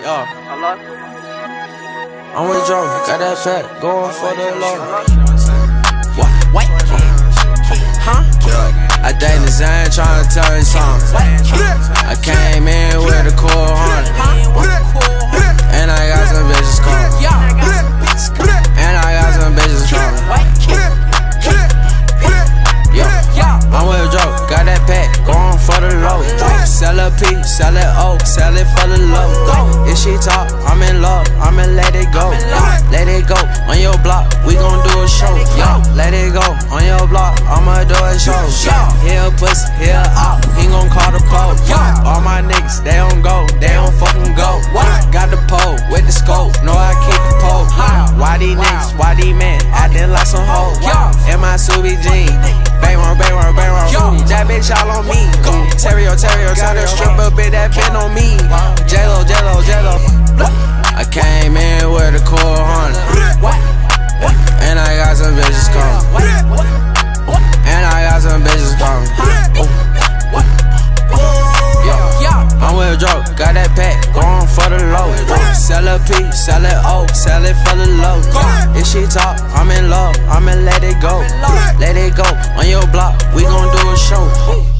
Yo, I'm with Joe, got that fat, going for the low. What? Huh? I date the Zane, tryna tell you something. I came in with a cool Honda, and I got some bitches calling. And I got some bitches calling. Yo, I'm with Joe, got that pack, going for the low. Sell a P, sell it O, sell it for the low. If she talk, I'm in love, I'ma let it go. Let it go, on your block, we gon' do a show. Yo, let it go, on your block, I'ma do a show. Here a pussy, here a op, he gon' call the pole. All my niggas, they don't go, they don't fucking go. Got the pole, with the scope, know I keep the pole. Why these niggas, why these men, acting like some hoes? In my Subi jeans, bang on, that bitch all on me. Terrio, stripper bitch that been on me. Jello. I came in with a cool Honda, and I got some bitches calling. And I got some bitches calling. Yo, I'm with Joe, got that pack, going for the low. Sell a P, sell it O, sell it for the low. If she talk, I'm in love, I'ma let it go. Let it go, on your block, we gon' do a show.